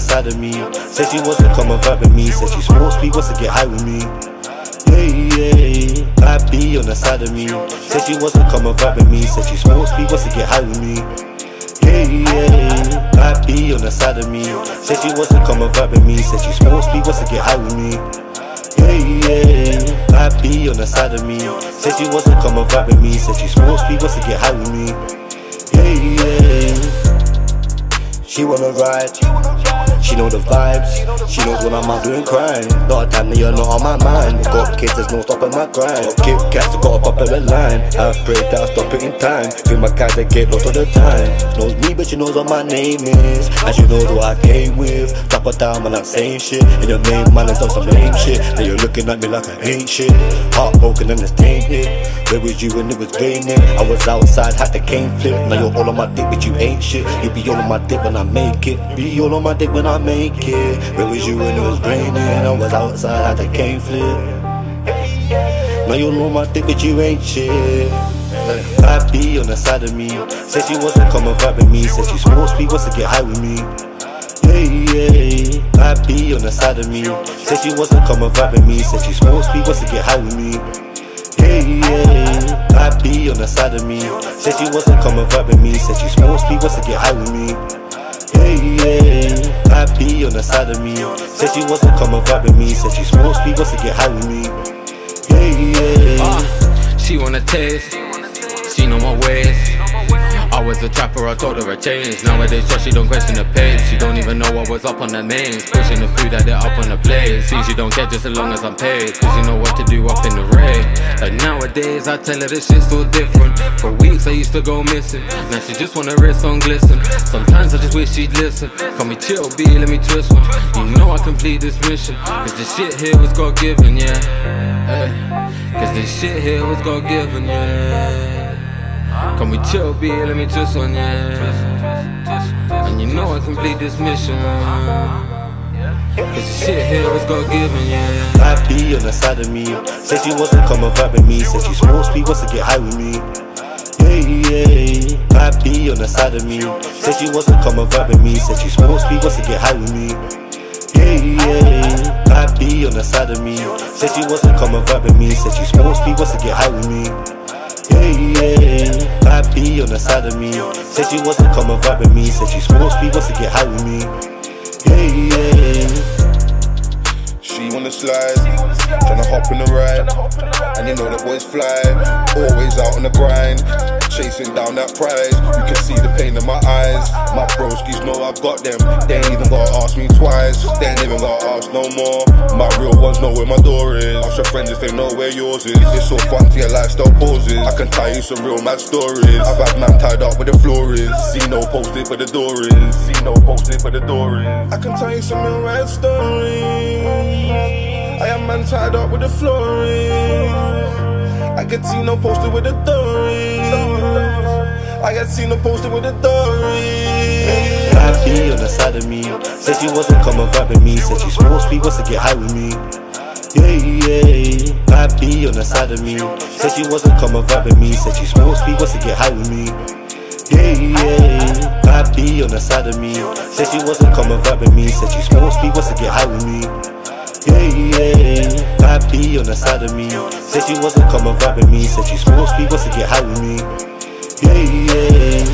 side of me. Said she wants to come and vibe with me. Said she smokes weed, wants to get high with me. Yeah, bad B on the side of me. Said she wants to come and vibe with me. Said she smokes weed, wants to get high with me. Yeah, bad B on the side of me. Said she wants to come and vibe with me. Said she smokes weed, wants to get high with me. Yeah, bad B on the side of me. Said she wants to come and vibe with me. Said she smokes weed, wants to get high with me. Yeah. She wanna ride, she know the vibes, she knows when I'm out doing crime. Lot of time that you're not on my mind. Got kids, there's no stopping my grind. Got Kit Kats, got a pop in the line. I pray that I stop it in time. Feel my guys that get lost all the time. She knows me but she knows what my name is, and she knows what I came with. Drop her down, man, that same shit. And your main man is on some lame shit. Now you're looking at me like I ain't shit. Heartbroken and it's tainted. Where was you when it was raining? I was outside, had the cane flip. Now you're all on my dick but you ain't shit. You be all on my dick when I make it. Be all on my dick when I make it. Where was you when it was raining? I was outside, had the cane flip. Now you're on my dick but you ain't shit. Bad B on the side of me. Said she wants to come and vibe with me. Said she smokes weed, wants to get high with me. Yeah, bad B on the side of me. Said she wants to come and vibe with me. Said she smokes weed, wants to get high with me. Yeah, bad B on the side of me. Said she wants to come and vibe with me. Said she smokes weed, wants to get high with me. Yeah, bad B on the side of me. Said she wants to come and vibe with me. Said she smokes weed, wants to get high with me. Yeah. She wanna taste, she know my ways. I was a trapper, I told her I changed. Nowadays just she don't question the pace. She don't even know what was up on the names. Pushing the food that they're up on the plate. See, she don't care just as long as I'm paid, cause you know what to do up in the rain. Like nowadays I tell her this shit's so different. For weeks I used to go missing. Now she just wanna wrist on glisten. Sometimes I just wish she'd listen. Call me chill B, let me twist one. You know I complete this mission, cause this shit here was God given, yeah. Cause this shit here was God given, yeah. Can we chill, B? Let me twist on, yeah. And you know I complete this mission. Cause the shit here was God given, yeah. Bad B on the side of me. Said she wants to come and vibe with me. Said she smokes weed, wants to get high with me. Yeah, bad B on the side of me. Said she wants to come and vibe with me. Said she smokes weed, wants to get high with me. Yeah, bad B on the side of me. Said she wants to come and vibe with me. Said she smokes weed, wants to get high with me. Yeah, bad B on the side of me. Said she wants to come and vibe with me. Said she smokes weed, wants to get high with me. Yeah. She wanna slide, tryna hop in the ride, and you know that boys fly, always out on the grind, chasing down that prize. You can see the pain in my eyes. My broskies know I've got them. They ain't even gotta ask me twice. They ain't even gotta ask no more. My real ones know where my door is. Ask your friends if they know where yours is. It's so fun to get lifestyle pauses. I can tell you some real mad stories. I've had man tied up where the floor is. See no posted where the door is. See no posted where the door is. I can tell you some real mad stories. I am man tied up with the floor is. I can see no posted with the door is. I got seen no posted with the door is. Bad B on the side of me. Said she wants to come and vibe with me. Said she smokes weed, wants to get high with me. Yeah, bad B on the side of me. Said she wants to come and vibe with me. Said she smokes weed, wants to get high with me. Yeah, bad B on the side of me. Said she wants to come and vibe with me. Said she smokes weed, wants to get high with me. Yeah, bad B on the side of me. Said she wants to come and vibe with me. Said she smokes weed, wants to get high with me. Yeah.